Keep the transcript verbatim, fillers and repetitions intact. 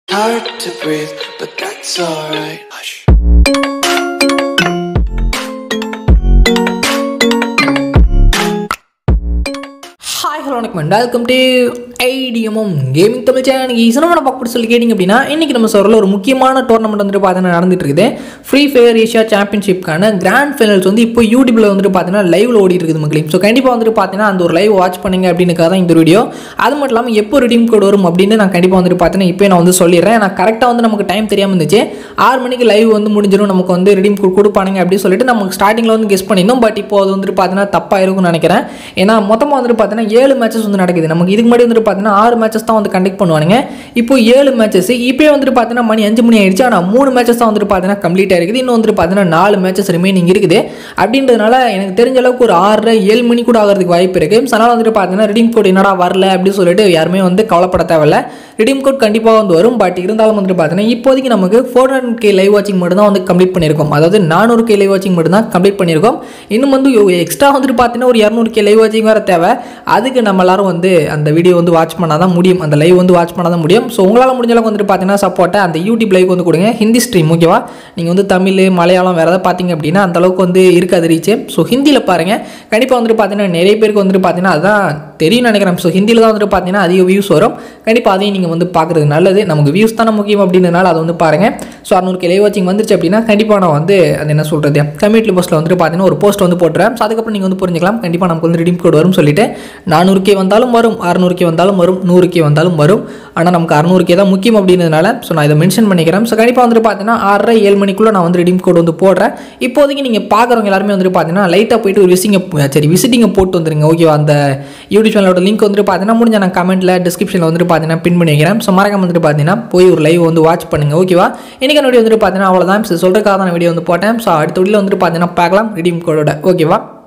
Hard to breathe, but that's alright. Hush. Hi, hello, welcome to 𝙁𝙗𝙖𝙣 Tamil channel. ஈஸியாக நம்ம பார்க்க சொல்லி கேட்டிங்க அப்படின்னா இன்றைக்கி நம்ம சொல்கிற ஒரு முக்கியமான டோர்னமெண்ட் வந்துட்டு பார்த்தீங்கன்னா நடந்துட்டு இருக்குது. ஃப்ரீ ஃபயர் ஏஷியா சாம்பியன்ஷிப்கான கிராண்ட் ஃபைனல்ஸ் வந்து இப்போ யூடியூப்பில் வந்துட்டு பார்த்தீங்கன்னா லைவில் ஓடிட்டு இருக்குது மக்களே. ஸோ கண்டிப்பாக வந்துட்டு பார்த்தீங்கன்னா அந்த ஒரு லைவ் வாட்ச் பண்ணுங்க அப்படின்னுக்காக தான் இந்த வீடியோ. அது மட்டும் இல்லாமல் எப்போ ரிடீம் கோட் வரும் அப்படின்னு நான் கண்டிப்பாக வந்துட்டு பார்த்தீங்கன்னா இப்போ நான் வந்து சொல்லிடுறேன். நான் கரெக்டாக வந்து நமக்கு டைம் தெரியாமல் இருந்துச்சு. ஆறு மணிக்கு லைவ் வந்து முடிஞ்சிடும், நமக்கு வந்து ரிடீம் கோட் கொடுப்பானுங்க அப்படின்னு சொல்லிட்டு நமக்கு ஸ்டார்டிங்கில் வந்து கெஸ் பண்ணியிருந்தோம். பட் இப்போ அது வந்துட்டு பார்த்தீங்கன்னா தப்பாக இருக்கும்னு நினைக்கிறேன். ஏன்னா மொத்தமாக வந்துட்டு பார்த்தீங்கன்னா ஏழு மேட்சஸ் வந்து நடக்குது. நமக்கு இதுக்கு முன்னாடி வந்துட்டு பார்த்தீங்கன்னா ஆறு மேட்சஸ் தான் வந்து கண்டக்ட் பண்ணுவாங்க. இப்போ ஏழு மேட்சஸ் இப்போ வந்துட்டு பார்த்தீங்கன்னா மணி அஞ்சு மணி ஆயிடுச்சு. ஆனால் மூணு மேட்சஸ் தான் வந்துட்டு பார்த்தீங்கன்னா கம்ப்ளீட் ஆயிருக்குது. இன்னும் வந்துட்டு பார்த்தீங்கன்னா நாலு மேட்சஸ் ரிமைனிங் இருக்குது. அப்படின்றதுனால எனக்கு தெரிஞ்ச அளவுக்கு ஒரு ஆறு ஏழு மணி கூட ஆகிறதுக்கு வாய்ப்பு இருக்குது. அதனால் வந்துட்டு பார்த்தீங்கன்னா ரிடீம் கோட் என்னடா வரல அப்படின்னு சொல்லிட்டு யாருமே வந்து கவலைப்பட தேவையில்ல. ரிடீம் கோட் கண்டிப்பாக வந்து வரும். பட் இருந்தாலும் வந்துட்டு பார்த்தீங்கன்னா இப்போதைக்கு நமக்கு ஃபோர் ஹண்ட்ரட் கே லைவ் வாட்சிங் மட்டும் தான் வந்து கம்ப்ளீட் பண்ணியிருக்கோம். அதாவது நானூறு கே லைவ் வாட்சிங் மட்டும் தான் கம்ப்ளீட் பண்ணியிருக்கோம். இன்னும் வந்து எக்ஸ்ட்ரா வந்துட்டு பார்த்தீங்கன்னா ஒரு இரநூறு கே லைவ் வாட்சிங் வேறு தேவை. அதுக்கு நம்ம எல்லாரும் வந்து அந்த வீடியோ வந்து வாட்ச் பண்ணால் தான் முடியும், அந்த லைவ் வந்து வாட்ச் பண்ணால் தான் முடியும். ஸோ உங்களால் முடிஞ்ச அளவுக்கு வந்துட்டு பார்த்தீங்கன்னா சப்போர்ட்டை அந்த யூடியூப் லைவ் வந்து கொடுங்க. ஹிந்தி ஸ்ட்ரீம் ஓகேவா. நீங்கள் வந்து தமிழ் மலையாளம் வேறு ஏதாவது பார்த்தீங்க அப்படின்னா அந்த அளவுக்கு வந்து இருக்காது ரீச்சு. ஸோ ஹிந்தியில் பாருங்கள். கண்டிப்பாக வந்துட்டு பார்த்தீங்கன்னா நிறைய பேருக்கு வந்துட்டு பார்த்தீங்கன்னா அதுதான் தெரியும் நினைக்கிறேன். ஸோ ஹிந்தியில் தான் வந்துட்டு பார்த்தீங்கன்னா அதிக வியூஸ் வரும். கண்டிப்பாக அதையும் நீங்கள் வந்து பார்க்குறது நல்லது. நமக்கு வியூஸ் தானே முக்கியம் அப்படின்றதுனால அதை வந்து பாருங்கள். ஸோ அறுநூறு கே லைவ் வாட்சிங் வந்துருச்சு அப்படின்னா கண்டிப்பாக நான் வந்து அது என்ன சொல்கிறது கம்யூனிட்டி போஸ்ட்டில் வந்துட்டு பார்த்தீங்கன்னா ஒரு போஸ்ட் வந்து போட்டுறேன். ஸோ அதுக்கப்புறம் நீங்கள் வந்து புரிஞ்சுக்கலாம் கண்டிப்பாக நமக்கு வந்து ரிடீம் கோட் வரும்னு சொல்லிட்டு. நானூறு கே வந்தாலும் வரும், அறுநூறு கே வந்தாலும் வரும், நூறு கே வந்தாலும் வரும். ஆனால் நமக்கு அறுநூறு கே தான் முக்கியம் அப்படின்றதுனால ஸோ நான் இதை மென்ஷன் பண்ணிக்கிறேன். ஸோ கண்டிப்பாக வந்துட்டு பார்த்தீங்கன்னா ஆறரை ஏழு மணிக்குள்ளே நான் வந்து ரிடீம் கோட் வந்து போடுறேன். இப்போதைக்கு நீங்கள் பார்க்குறவங்க எல்லாருமே வந்துட்டு பார்த்தீங்கன்னா லைட்டாக போயிட்டு ஒரு விசிங்க சரி விசிட்டிங்கை போட்டு வந்துருங்க ஓகேவா. அந்த யூடியூப் சேனலோட லிங்க் வந்துட்டு பார்த்தீங்கன்னா முடிஞ்ச நான் கமெண்ட்டில் டிஸ்கிரிப்ஷனில் வந்துட்டு பார்த்தீங்கன்னா பின் பண்ணி வைக்கிறேன். ஸோ மறக்காம வந்துட்டு பார்த்தீங்கன்னா போய் ஒரு லைவ் வந்து வாட்ச் பண்ணுங்க ஓகேவா. இன்றைக்கான வீடியோ வந்துட்டு பார்த்தீங்கன்னா அவ்வளோதான். சொல்கிறதுக்காக தான் வீடியோ வந்து போட்டேன். ஸோ அடுத்த வீடியோவில் வந்துட்டு பார்த்தீங்கன்னா பார்க்கலாம் ரிடீம் கோடோட ஓகேவா.